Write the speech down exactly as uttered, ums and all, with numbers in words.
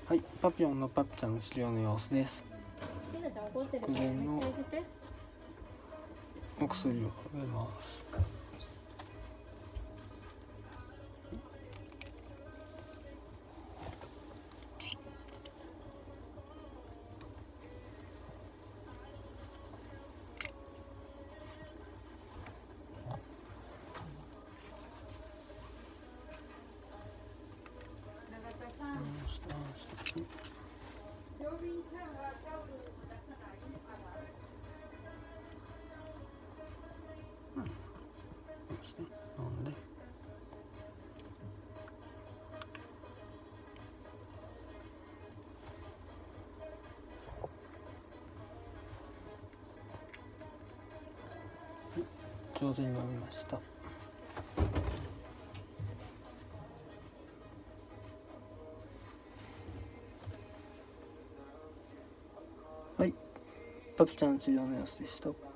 はい、パピヨンのパピちゃんの治療の様子です。食前のお薬をかけます。なんで上手に飲みました。はい、パピちゃんの治療の様子でした。